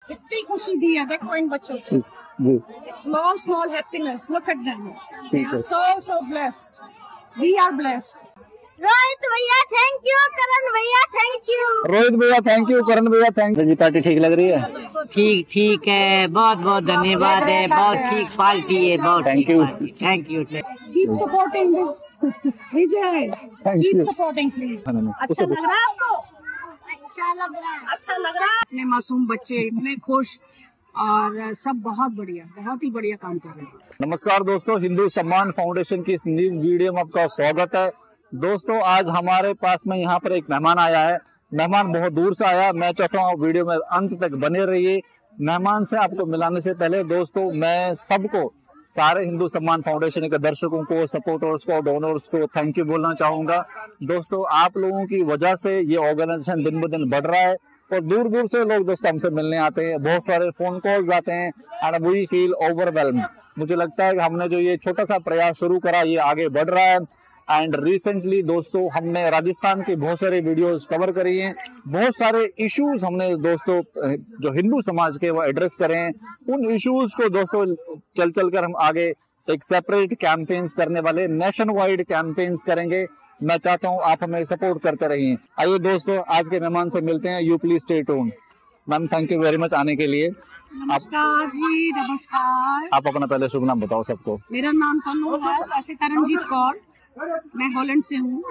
कितनी खुशी दी है देखो इन बच्चों को। Small happiness, look at them, they are so blessed, we are blessed. Rohit भैया थैंक यू, करण भैया थैंक यू। रोहित भैया थैंक यू, करण भैया थैंक यू। जी पार्टी ठीक लग रही है? ठीक है, बहुत बहुत धन्यवाद है, बहुत ठीक पार्टी है, बहुत thank you. Thank you. Keep supporting this Vijay, keep supporting please. अच्छा लग रहा है आपको? अच्छा लग रहा है, अच्छा लग रहा है। इतने मासूम बच्चे इतने खुश और सब बहुत बढ़िया, बहुत ही बढ़िया काम कर रहे हैं। नमस्कार दोस्तों, हिंदू सम्मान फाउंडेशन की इस न्यू वीडियो में आपका स्वागत है। दोस्तों आज हमारे पास में यहाँ पर एक मेहमान आया है। मेहमान बहुत दूर से आया। मैं चाहता हूँ वीडियो में अंत तक बने रहिए। मेहमान से आपको मिलाने से पहले दोस्तों मैं सबको, सारे हिंदू सम्मान फाउंडेशन के दर्शकों को, सपोर्टर्स को, डोनर्स को थैंक यू बोलना चाहूंगा। दोस्तों आप लोगों की वजह से ये ऑर्गेनाइजेशन दिन ब दिन बढ़ रहा है और दूर दूर से लोग दोस्तों हमसे मिलने आते हैं, बहुत सारे फोन कॉल्स आते हैं एंड वी फील ओवरवेल्म्ड। मुझे लगता है कि हमने जो ये छोटा सा प्रयास शुरू करा ये आगे बढ़ रहा है। एंड रिसेंटली दोस्तों हमने राजस्थान की बहुत सारी वीडियोस कवर करी हैं, बहुत सारे इश्यूज हमने दोस्तों जो हिंदू समाज के वो एड्रेस करे हैं। उन इश्यूज को दोस्तों चल कर हम आगे एक सेपरेट कैंपेन्स करने वाले, नेशन वाइड कैंपेन्स करेंगे। मैं चाहता हूं आप हमें सपोर्ट करते रहिए। आइए दोस्तों आज के मेहमान से मिलते हैं। You please stay tuned. Ma'am thank you very much आने के लिए। नमस्कार जी, नमस्कार। आप अपना पहले शुभ नाम बताओ सबको। मेरा नाम तनु है, वैसे तरनजीत कौर, मैं हॉलैंड से हूँ।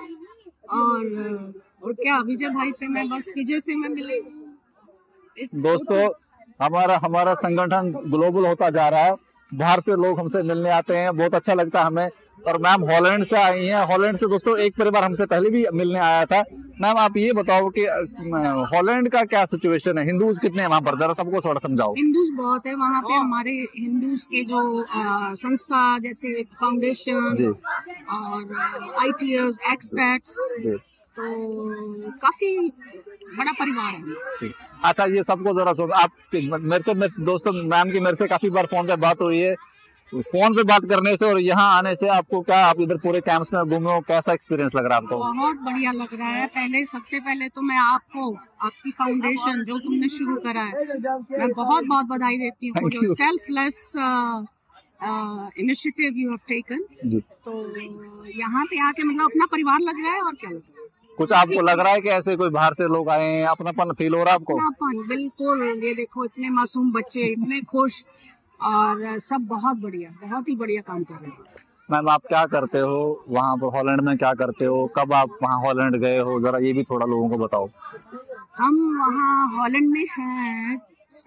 और क्या विजय भाई से मैं बस विजय से मैं मिली हूँ। दोस्तों हमारा संगठन ग्लोबल होता जा रहा है, बाहर से लोग हमसे मिलने आते हैं, बहुत अच्छा लगता है हमें। और मैम हॉलैंड से आई हैं। हॉलैंड से दोस्तों एक परिवार हमसे पहले भी मिलने आया था। मैम आप ये बताओ कि हॉलैंड का क्या सिचुएशन है, हिंदूज कितने हैं वहाँ पर, जरा सबको थोड़ा समझाओ। हिंदूज बहुत है वहाँ पे। हमारे हिंदूज के जो संस्था जैसे फाउंडेशन और ITers, एक्सपर्ट्स, तो काफी बड़ा परिवार है। अच्छा ये सबको जरा सुन, आप मेरे से दोस्तों मैम की मेरे से काफी बार फोन पे बात हुई है। फोन पे बात करने से और यहाँ आने से आपको क्या, आप इधर पूरे कैंप्स में घूमे हो, कैसा एक्सपीरियंस लग रहा है आपको? बहुत बढ़िया लग रहा है। सबसे पहले तो मैं आपको, आपकी फाउंडेशन जो तुमने शुरू करा है, मैं बहुत बहुत बधाई देती हूँ। जो selfless initiative you have taken, तो यहाँ पे आके मतलब अपना परिवार लग रहा है। और क्या लग रहा है? कुछ आपको लग रहा है कि ऐसे कोई बाहर से लोग आए हैं, अपनापन फील हो रहा है आपको? अपनापन बिल्कुल। ये देखो इतने मासूम बच्चे इतने खुश और सब बहुत बढ़िया, बहुत ही बढ़िया काम कर रहे हैं। मैम आप क्या करते हो वहाँ पर हॉलैंड में, क्या करते हो, कब आप वहाँ हॉलैंड गए हो, जरा ये भी थोड़ा लोगों को बताओ। हम वहाँ हॉलैंड में हैं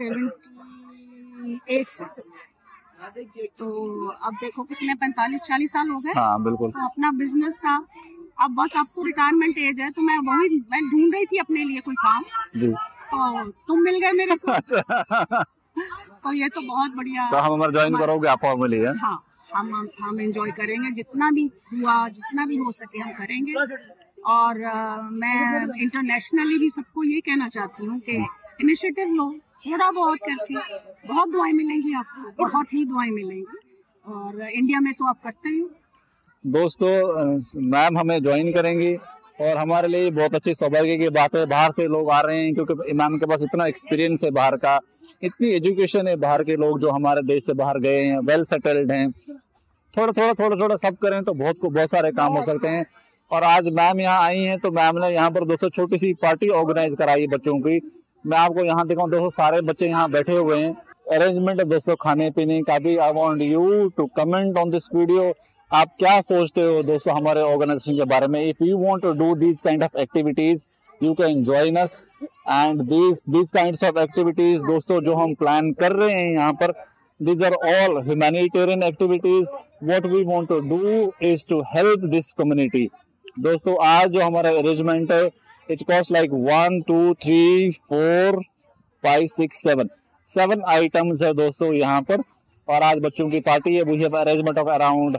78 से, तो अब देखो कितने 45-40 साल हो गए। हाँ बिल्कुल। तो अपना बिजनेस था, अब बस अब तो रिटायरमेंट एज है, तो मैं ढूंढ रही थी अपने लिए कोई काम जी, तो तुम मिल गए मेरे को। तो ये तो बहुत बढ़िया। तो हम हमारा ज्वाइन करोगे आप फॉर्मली? है हाँ, हम एंजॉय करेंगे, जितना भी हुआ, जितना भी हो सके हम करेंगे। और मैं इंटरनेशनली भी सबको ये कहना चाहती हूँ कि इनिशिएटिव लो, थोड़ा बहुत करके बहुत दुआएं मिलेंगी आपको, बहुत ही दुआएं मिलेंगी। और इंडिया में तो आप करते ही। दोस्तों मैम हमें ज्वाइन करेंगी और हमारे लिए बहुत अच्छी सौभाग्य की बात है। बाहर से लोग आ रहे हैं क्योंकि मैम के पास इतना एक्सपीरियंस है बाहर का, इतनी एजुकेशन है। बाहर के लोग जो हमारे देश से बाहर गए हैं, वेल सेटल्ड हैं। थोड़ा सब करें तो बहुत सारे काम हो सकते हैं। और आज मैम यहाँ आई हैं तो मैम ने यहाँ पर दोस्तों छोटी सी पार्टी ऑर्गेनाइज कराई है बच्चों की। मैं आपको यहाँ दिखाऊं, दोस्तों सारे बच्चे यहाँ बैठे हुए हैं। अरेंजमेंट है दोस्तों खाने पीने का भी। I want you to comment on this video. आप क्या सोचते हो दोस्तों हमारे ऑर्गेनाइजेशन के बारे में? If you want to do these kind of activities you can join us and these kinds of activities दोस्तों जो हम प्लान कर रहे हैं यहाँ पर, these are all humanitarian activities. What we want to do is to help this community. दोस्तों आज जो हमारा अरेंजमेंट है, it costs like 1 2 3 4 5 6 7 आइटम्स है दोस्तों यहाँ पर। और आज बच्चों की पार्टी है। We have arrangement of around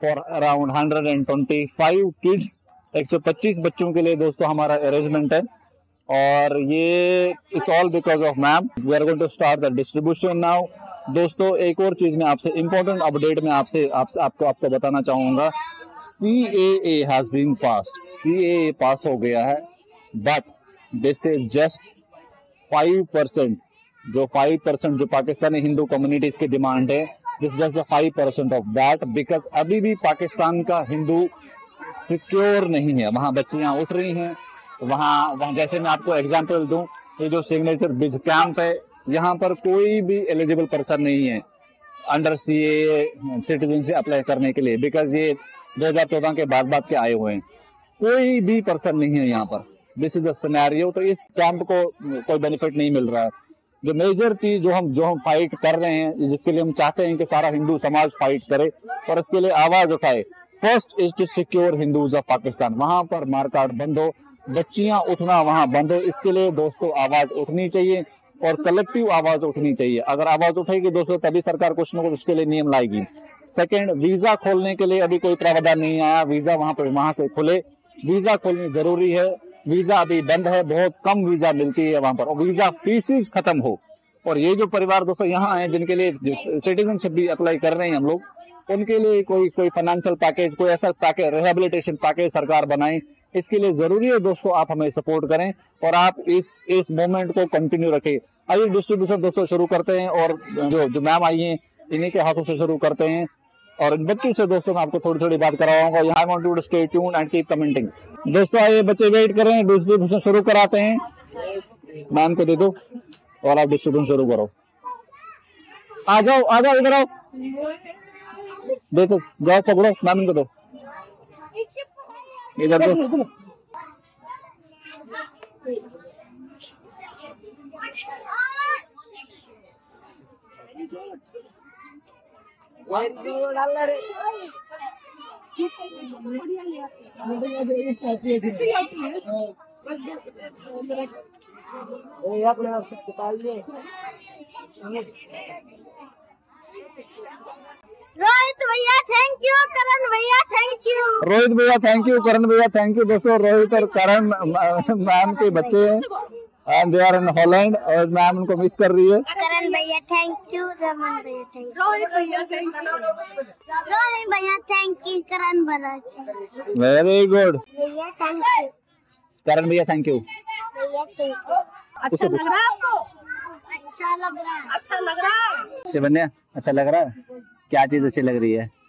125 kids, 125 बच्चों के लिए दोस्तों हमारा अरेंजमेंट है। और ये it's all because of ma'am. We are going to start the distribution now. दोस्तों एक और चीज में आपसे इम्पोर्टेंट अपडेट में आपको बताना चाहूंगा। CAA has been passed. CAA pass हो गया है, बट दिस इज जस्ट 5%। जो 5% जो पाकिस्तानी हिंदू कम्युनिटीज की डिमांड है, this just 5% of that, because अभी भी पाकिस्तान का हिंदू सिक्योर नहीं है। वहां बच्चियां उठ रही हैं, वहां जैसे मैं आपको एग्जांपल दूं, ये जो सिग्नेचर ब्रिज कैंप है, यहाँ पर कोई भी एलिजिबल पर्सन नहीं है अंडर CAA सिटीजनशिप अप्लाई करने के लिए, बिकॉज ये 2014 के बाद के आए हुए हैं। कोई भी पर्सन नहीं है यहाँ पर। This is the scenario. तो इस कैंप को कोई बेनिफिट नहीं मिल रहा है। जो मेजर चीज जो हम फाइट कर रहे हैं, जिसके लिए हम चाहते हैं कि सारा हिंदू समाज फाइट करे और इसके लिए आवाज उठाए, first is to secure Hindus of Pakistan. वहां पर मारकाट बंद हो, बच्चियां उठना वहां बंद हो। इसके लिए दोस्तों आवाज उठनी चाहिए और कलेक्टिव आवाज उठनी चाहिए। अगर आवाज उठेगी दोस्तों तभी सरकार कुछ न कुछ उसके लिए नियम लाएगी। सेकंड, वीजा खोलने के लिए अभी कोई प्रावधान नहीं आया। वीजा वहां से खुले, वीजा खोलनी जरूरी है। वीजा अभी बंद है, बहुत कम वीजा मिलती है वहां पर, और वीजा फीसिस खत्म हो। और ये जो परिवार दोस्तों यहाँ आए, जिनके लिए सिटीजनशिप भी अप्लाई कर रहे हैं हम लोग, उनके लिए कोई फाइनेंशियल पैकेज, कोई ऐसा पैकेज, रिहेबिलिटेशन पैकेज सरकार बनाए। इसके लिए जरूरी है दोस्तों आप हमें सपोर्ट करें और आप इस मोमेंट को कंटिन्यू रखें। आइए डिस्ट्रीब्यूशन दोस्तों शुरू करते हैं, और जो मैम आई हैं इन्हीं के हाथों से शुरू करते हैं। और बच्चों से दोस्तों मैं आपको थोड़ी बात कराऊंगा। I want you to stay tuned and keep commenting. दोस्तों आइए बच्चे वेट करें, डिस्ट्रीब्यूशन शुरू कराते हैं। मैम को दे दो और आप डिस्ट्रीब्यूशन शुरू करो। आ जाओ इधर आओ, देखो जाओ पकड़ो, मैम को दो, इधर दो। रोहित भैया थैंक यू, करण भैया थैंक यू। रोहित भैया थैंक यू, करण भैया थैंक यू। दोस्तों रोहित और करण मैम के बच्चे हैं, and they are in Holland, और मैम उनको मिस कर रही है। करण भैया थैंक यू, रमन भैया थैंक यू, रोहित भैया थैंक यू, रोहित भैया थैंक यू, करण भैया थैंक यू, वेरी गुड। भैया थैंक यू, करण भैया थैंक यू। भैया थैंक यू। अच्छा लग रहा है आपको? अच्छा लग रहा है, अच्छा लग रहा है। शिवन्या अच्छा लग रहा है? क्या चीज अच्छी लग रही है?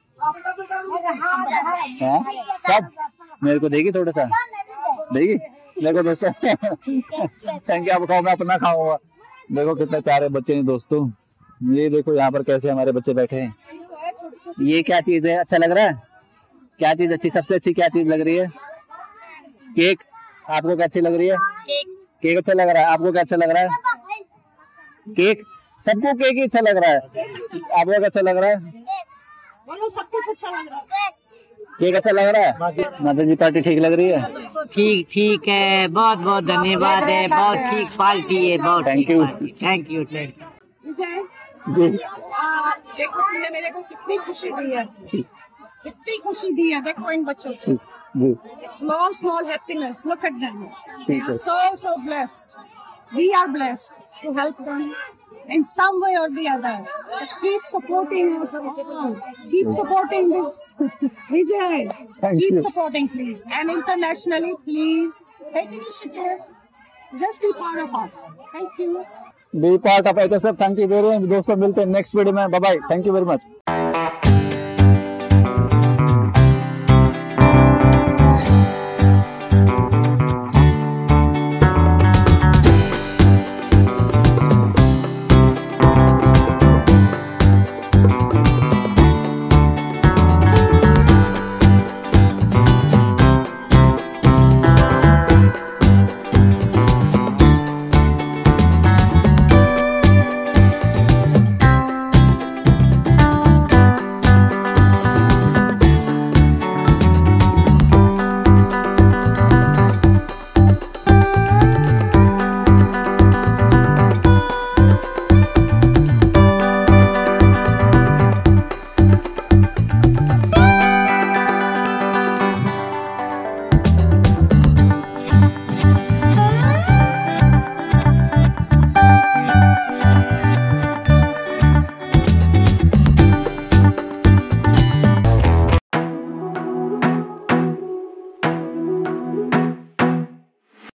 सब मेरे को देगी, थोड़ा सा देगी मेरे को दोस्तों। Thank you. आप खाओ, मैं अपना खाऊंगा। देखो कितने प्यारे बच्चे हैं दोस्तों। ये देखो यहाँ पर कैसे हमारे बच्चे बैठे हैं। ये क्या चीज है? अच्छा लग रहा है? क्या चीज अच्छी, सबसे अच्छी क्या चीज लग रही है? केक। आपको क्या अच्छी लग रही है? केक अच्छा लग रहा है। आपको क्या अच्छा लग रहा है? केक। सबको केक ही अच्छा लग रहा है। आपको क्या अच्छा लग रहा है? बोलो सब कुछ अच्छा लग रहा है। केक अच्छा लग रहा है। माता जी पार्टी ठीक लग रही है? ठीक है, बहुत धन्यवाद है, बहुत ठीक पार्टी है, बहुत thank you. Thank you. Vijay ji देखो तुमने मेरे को कितनी खुशी दी है, कितनी खुशी दी है। देखो इन बच्चों को, जी small happiness, look at them, they ठीक are है। so blessed. We are blessed to help them in some way or the other. So keep supporting us all. Keep supporting this Vijay. Thank Keep you. supporting please, and internationally please take initiative. Just be part of us. Thank you. Be part of HSF। Thank you very much दोस्तों, मिलते हैं next video में। Bye bye, thank you very much.